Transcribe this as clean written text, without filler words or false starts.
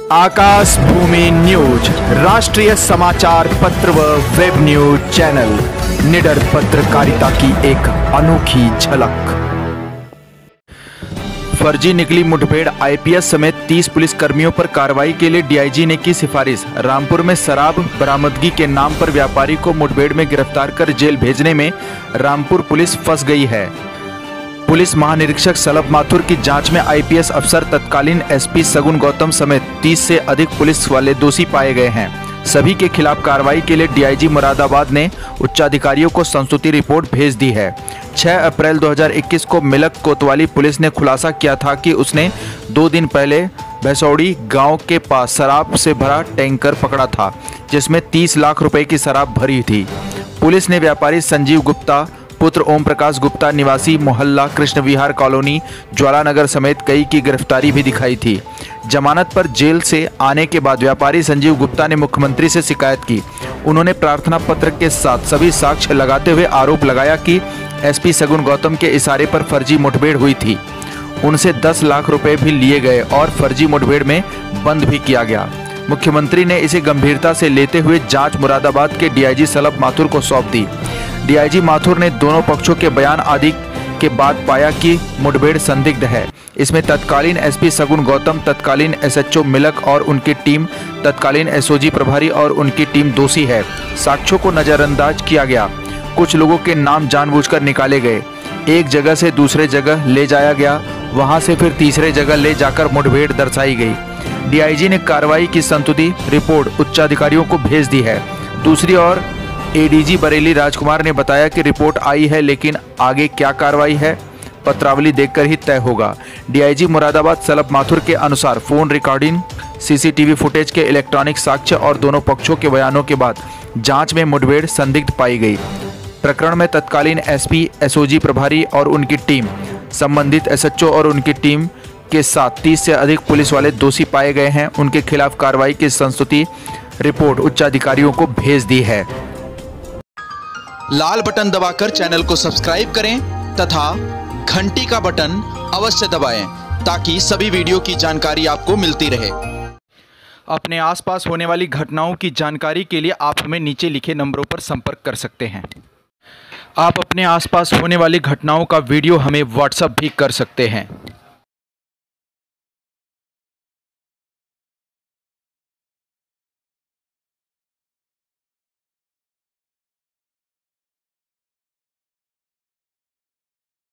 आकाश भूमि news राष्ट्रीय समाचार पत्र व वेब न्यूज चैनल निडर पत्रकारिता की एक अनोखी झलक। फर्जी निकली मुठभेड़, आईपीएस समेत 30 पुलिस कर्मियों पर कार्रवाई के लिए डीआईजी ने की सिफारिश। रामपुर में शराब बरामदगी के नाम पर व्यापारी को मुठभेड़ में गिरफ्तार कर जेल भेजने में रामपुर पुलिस फंस गई है। पुलिस महानिरीक्षक सलभ माथुर की जांच में आईपीएस अफसर तत्कालीन एसपी सगुन गौतम समेत 30 से अधिक पुलिस वाले दोषी पाए गए हैं। सभी के खिलाफ कार्रवाई के लिए डीआईजी मुरादाबाद ने उच्चाधिकारियों को संस्तुति रिपोर्ट भेज दी है। 6 अप्रैल 2021 को मिलक कोतवाली पुलिस ने खुलासा किया था कि उसने 2 दिन पहले भैसौड़ी गांव के पास शराब से भरा टैंकर पकड़ा था, जिसमें 30 लाख रुपए की शराब भरी थी। पुलिस ने व्यापारी संजीव गुप्ता पुत्र ओम प्रकाश गुप्ता निवासी मोहल्ला कृष्ण विहार कॉलोनी ज्वालानगर समेत कई की गिरफ्तारी भी दिखाई थी। जमानत पर जेल से आने के बाद व्यापारी संजीव गुप्ता ने मुख्यमंत्री से शिकायत की। उन्होंने प्रार्थना पत्र के साथ सभी साक्ष्य लगाते हुए आरोप लगाया कि एसपी सगुन गौतम के इशारे पर फर्जी मुठभेड़ हुई थी। उनसे 10 लाख रुपए भी लिए गए और फर्जी मुठभेड़ में बंद भी किया गया। मुख्यमंत्री ने इसे गंभीरता से लेते हुए जांच मुरादाबाद के डीआईजी सलभ माथुर को सौंप दी। डीआईजी माथुर ने दोनों पक्षों के बयान आदि के बाद पाया कि मुठभेड़ संदिग्ध है। इसमें तत्कालीन एसपी सगुन गौतम, तत्कालीन एसएचओ मिलक और उनकी टीम, तत्कालीन एसओजी प्रभारी और उनकी टीम दोषी है। साक्ष्यों को नजरअंदाज किया गया। कुछ लोगों के नाम जानबूझकर निकाले गए। एक जगह से दूसरे जगह ले जाया गया, वहां से फिर तीसरे जगह ले जाकर मुठभेड़ दर्शाई गई। डीआईजी ने कार्रवाई की संस्तुति रिपोर्ट उच्चाधिकारियों को भेज दी है। दूसरी ओर एडीजी बरेली राजकुमार ने बताया कि रिपोर्ट आई है, लेकिन आगे क्या कार्रवाई है पत्रावली देखकर ही तय होगा। डीआईजी मुरादाबाद सलभ माथुर के अनुसार फोन रिकॉर्डिंग, सीसीटीवी फुटेज के इलेक्ट्रॉनिक साक्ष्य और दोनों पक्षों के बयानों के बाद जांच में मुठभेड़ संदिग्ध पाई गई। प्रकरण में तत्कालीन एसपी, एसओजी प्रभारी और उनकी टीम, संबंधित एसएचओ और उनकी टीम के साथ 30 से अधिक पुलिस वाले दोषी पाए गए हैं। उनके खिलाफ कार्रवाई की संस्तुति रिपोर्ट उच्चाधिकारियों को भेज दी है। लाल बटन दबाकर चैनल को सब्सक्राइब करें तथा घंटी का बटन अवश्य दबाएं ताकि सभी वीडियो की जानकारी आपको मिलती रहे। अपने आसपास होने वाली घटनाओं की जानकारी के लिए आप हमें नीचे लिखे नंबरों पर संपर्क कर सकते हैं। आप अपने आसपास होने वाली घटनाओं का वीडियो हमें व्हाट्सएप भी कर सकते हैं।